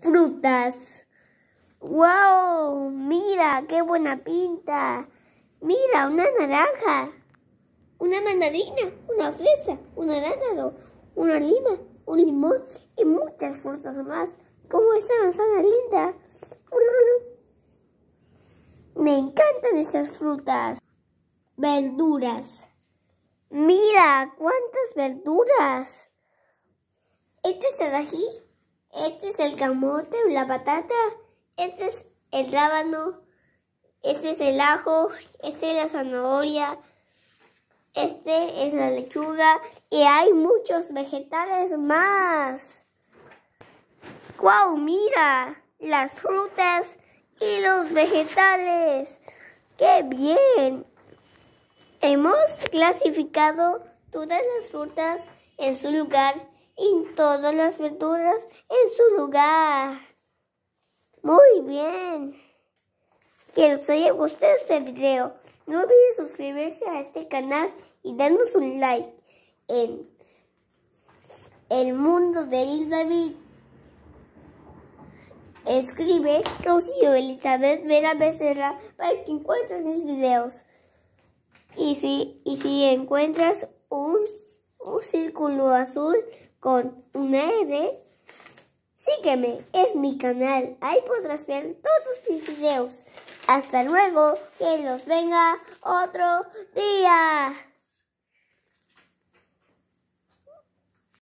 frutas. ¡Wow! Mira, qué buena pinta. Mira, una naranja, una mandarina, una fresa, un arándano, una lima, un limón y muchas frutas más. ¡Cómo esta manzana linda! Me encantan estas frutas. Verduras. Mira, cuántas verduras. Este es el ají, este es el camote, la patata, este es el rábano, este es el ajo, este es la zanahoria, este es la lechuga y hay muchos vegetales más. ¡Guau! Mira, las frutas y los vegetales. ¡Qué bien! Hemos clasificado todas las frutas en su lugar y todas las verduras en su lugar. Muy bien. Que les haya gustado este video. No olviden suscribirse a este canal y darnos un like en El Mundo de Elizabeth. Escribe Rocío Elizabeth Vera Becerra para que encuentres mis videos. Y si encuentras un círculo azul con una R, sígueme, es mi canal. Ahí podrás ver todos mis videos. Hasta luego, que los venga otro día.